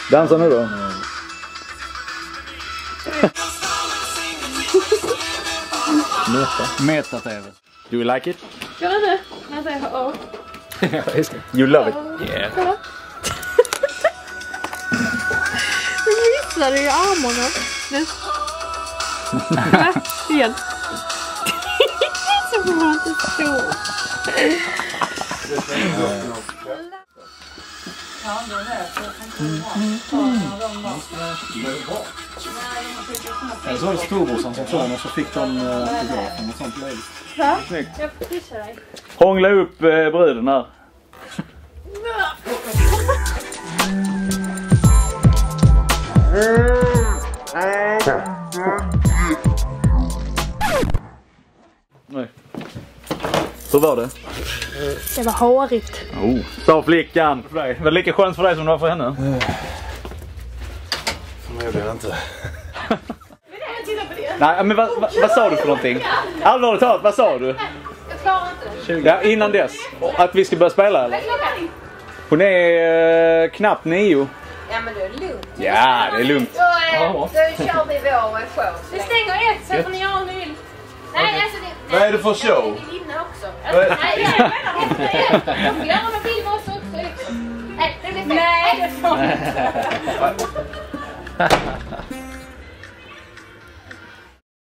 Dansa nu då. Meta-tv. Do you like it? Gör det nu? Jag säger åh. Just det. You love it. Yeah. Kolla. Nu visslar du i armarna. Nu. Igen. Så får man inte stå. Jag såg storbrorsan som såg och så fick de fotografen och sånt läge. Ja, jag får pusha dig. Hångla upp bruden här. Nej. Så var det. Det var hårigt. Oh, sa flickan. Var det lika skönt för dig som det var för henne? Jag vet inte. Nej, men vad sa du för någonting? Allvarligt talat, vad sa du? Jag klarar inte det. Ja, innan dess. Att vi ska börja spela eller? Hon är knappt 9. Ja, men det är lugnt. Ja, det är lugnt. Då kör vi vår show. Vi stänger ett så får ni göra om ni vill. Nej, alltså det... Vad är det för show? Jag vill vinna också. Alltså, nej, jag menar efter det. Jag får göra någon film också liksom. Nej, det blir fel. Nej, det får inte.